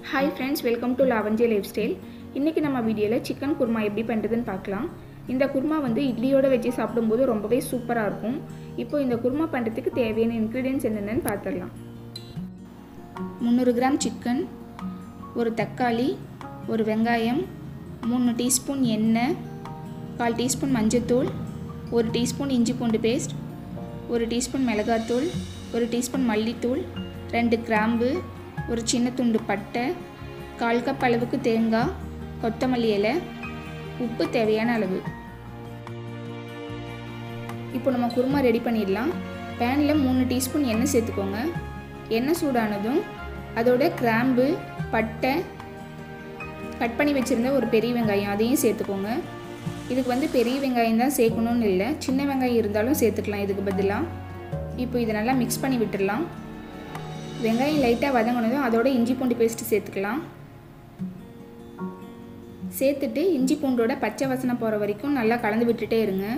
Hi friends, welcome to Lavanje Lifestyle. இன்னைக்கு நம்ம வீடியோல சிக்கன் குருமா எப்படி பண்றதுன்னு பார்க்கலாம். இந்த குருமா வந்து இட்லியோட வெச்சி சாப்பிடும்போது ரொம்பவே சூப்பரா இருக்கும். இப்போ இந்த குருமா பண்றதுக்கு தேவையான இன்கிரிடியன்ட்ஸ் என்னென்னன்னு பார்த்தறலாம். 300 கிராம் சிக்கன், ஒரு தக்காளி, ஒரு வெங்காயம், 3 டீஸ்பூன் எண்ணெய், 1/4 டீஸ்பூன் மஞ்சள்தூள், 1 டீஸ்பூன் இஞ்சி பூண்டு பேஸ்ட், 1 டீஸ்பூன் மிளகாய்த்தூள், 1 டீஸ்பூன் மல்லித்தூள், 2 கிராம்பு, ஒரு சின்ன துண்டு பட்டை, 1/4 கப் அளவுக்கு தேங்காய், கொத்தமல்லி இலை, உப்பு தேவையான அளவு. இப்போ நம்ம குருமா ரெடி பண்ணிடலாம். பேனில் 3 டீஸ்பூன் எண்ணெய் சேர்த்துக்கோங்க. எண்ணெய் சூடானதும் அதோட கிராம்பு, பட்டை, கட் பண்ணி வச்சுருந்த ஒரு பெரிய வெங்காயம் அதையும் சேர்த்துக்கோங்க. இதுக்கு வந்து பெரிய வெங்காயம் தான் சேர்க்கணும்னு இல்லை, சின்ன வெங்காயம் இருந்தாலும் சேர்த்துக்கலாம் இதுக்கு பதிலாக. இப்போ இதை நல்லா மிக்ஸ் பண்ணி விட்டுடலாம். வெங்காயம் லைட்டாக வதங்கினதும் அதோட இஞ்சி பூண்டு பேஸ்ட்டு சேர்த்துக்கலாம். சேர்த்துட்டு இஞ்சி பூண்டோட பச்சை வாசனை போகிற வரைக்கும் நல்லா கலந்து விட்டுட்டே இருங்க.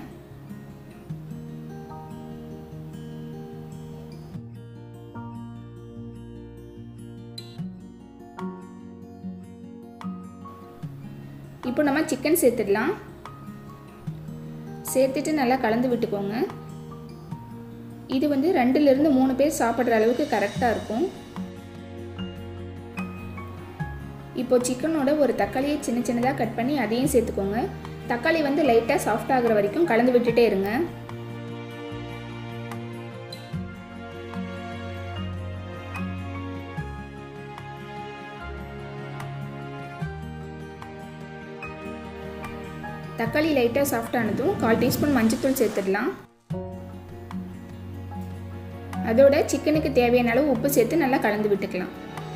இப்போ நம்ம சிக்கன் சேர்த்துடலாம். சேர்த்துட்டு நல்லா கலந்து விட்டுக்கோங்க. இது வந்து 2லிருந்து 3 பேர் சாப்பிட்ற அளவுக்கு கரெக்டாக இருக்கும். இப்போ சிக்கனோட ஒரு தக்காளியை சின்ன சின்னதாக கட் பண்ணி அதையும் சேர்த்துக்கோங்க. தக்காளி வந்து லைட்டாக சாஃப்ட் ஆகிற வரைக்கும் கலந்து விட்டுட்டே இருங்க. தக்காளி லைட்டாக சாஃப்ட் ஆனதும் 1/4 டீஸ்பூன் மஞ்சள்தூள் சேர்த்துடலாம். அதோட சிக்கனுக்கு தேவையான அளவு உப்பு சேர்த்து நல்லா கலந்து விட்டுக்கலாம்.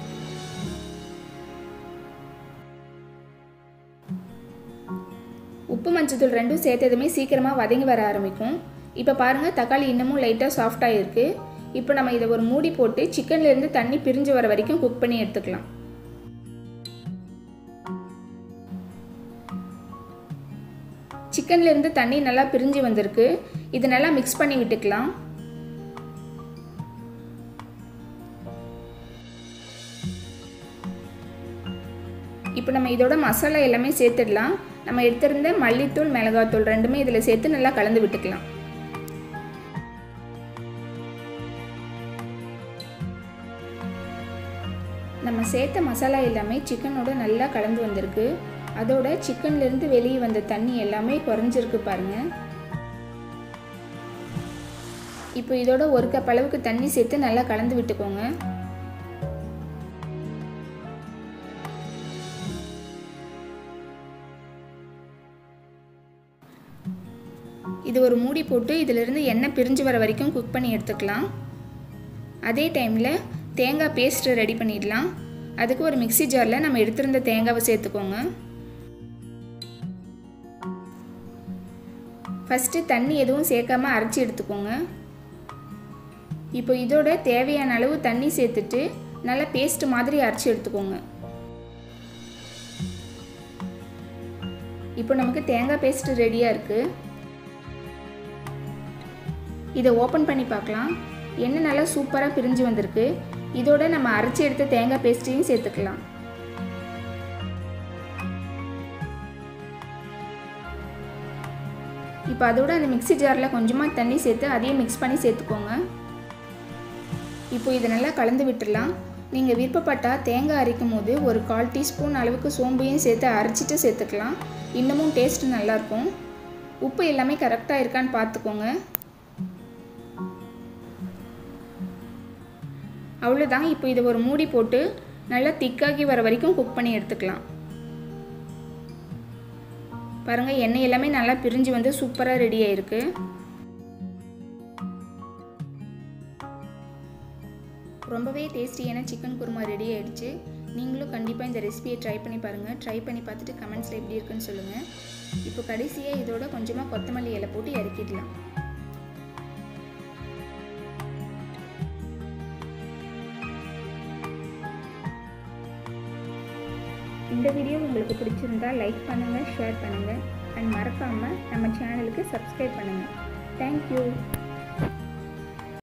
உப்பு மஞ்சள்தூள் ரெண்டும் சேர்த்ததுமே சீக்கிரமாக வதங்கி வர ஆரம்பிக்கும். இப்போ பாருங்கள், தக்காளி இன்னமும் லைட்டாக சாஃப்டாக இருக்குது. இப்போ நம்ம இதை ஒரு மூடி போட்டு சிக்கன்லேருந்து தண்ணி பிரிஞ்சு வர வரைக்கும் குக் பண்ணி எடுத்துக்கலாம். சிக்கன்லேருந்து தண்ணி நல்லா பிரிஞ்சு வந்திருக்கு. இது நல்லா மிக்ஸ் பண்ணி விட்டுக்கலாம். இப்போ நம்ம இதோட மசாலா எல்லாமே சேர்த்துடலாம். நம்ம எடுத்திருந்த மல்லித்தூள், மிளகாய்த்தூள் ரெண்டுமே இதில் சேர்த்து நல்லா கலந்து விட்டுக்கலாம். நம்ம சேர்த்த மசாலா எல்லாமே சிக்கனோட நல்லா கலந்து வந்திருக்கு. அதோட சிக்கன்லேருந்து வெளியே வந்த தண்ணி எல்லாமே குறைஞ்சிருக்கு பாருங்க. இப்போ இதோட 1 கப் அளவுக்கு தண்ணி சேர்த்து நல்லா கலந்து விட்டுக்கோங்க. இது ஒரு மூடி போட்டு இதிலிருந்து எண்ணெய் பிரிஞ்சு வர வரைக்கும் குக் பண்ணி எடுத்துக்கலாம். அதே டைமில் தேங்காய் பேஸ்ட் ரெடி பண்ணிடலாம். அதுக்கு ஒரு மிக்ஸி ஜாரில் நம்ம எடுத்திருந்த தேங்காவை சேர்த்துக்கோங்க. ஃபஸ்ட்டு தண்ணி எதுவும் சேர்க்காம அரைச்சி எடுத்துக்கோங்க. இப்போ இதோட தேவையான அளவு தண்ணி சேர்த்துட்டு நல்லா பேஸ்ட் மாதிரி அரைச்சி எடுத்துக்கோங்க. இப்போ நமக்கு தேங்காய் பேஸ்ட் ரெடியாக இருக்குது. இதை ஓப்பன் பண்ணி பார்க்கலாம். எண்ணெய் நல்லா சூப்பராக பிரிஞ்சு வந்திருக்கு. இதோட நம்ம அரைச்சி எடுத்த தேங்காய் பேஸ்ட்டையும் சேர்த்துக்கலாம். இப்போ அதோட அந்த மிக்ஸி ஜாரில் கொஞ்சமாக தண்ணி சேர்த்து அதையும் மிக்ஸ் பண்ணி சேர்த்துக்கோங்க. இப்போ இதை நல்லா கலந்து விட்டுடலாம். நீங்கள் விருப்பப்பட்டால் தேங்காய் அரைக்கும் போது ஒரு 1/4 டீஸ்பூன் அளவுக்கு சோம்பையும் சேர்த்து அரைச்சிட்டு சேர்த்துக்கலாம். இன்னமும் டேஸ்ட்டு நல்லாயிருக்கும். உப்பு எல்லாமே கரெக்டாக இருக்கான்னு பார்த்துக்கோங்க. அவ்வளோதான். இப்போ இதை ஒரு மூடி போட்டு நல்லா திக்காகி வர வரைக்கும் குக் பண்ணி எடுத்துக்கலாம். பாருங்கள், எண்ணெய் எல்லாமே நல்லா பிரிஞ்சு வந்து சூப்பராக ரெடி ஆயிருக்கு. ரொம்பவே டேஸ்டியான சிக்கன் குருமா ரெடி ஆயிடுச்சு. நீங்களும் கண்டிப்பாக இந்த ரெசிபியை ட்ரை பண்ணி பாருங்கள். ட்ரை பண்ணி பார்த்துட்டு கமெண்ட்ஸில் எப்படி இருக்குன்னு சொல்லுங்கள். இப்போ கடைசியாக இதோட கொஞ்சமாக கொத்தமல்லி இலை போட்டு இறக்கிடலாம். இந்த வீடியோ உங்களுக்கு பிடிச்சிருந்தா லைக் பண்ணுங்கள், ஷேர் பண்ணுங்கள் அண்ட் மறக்காமல் நம்ம சேனலுக்கு சப்ஸ்கிரைப் பண்ணுங்கள். தேங்க்யூ.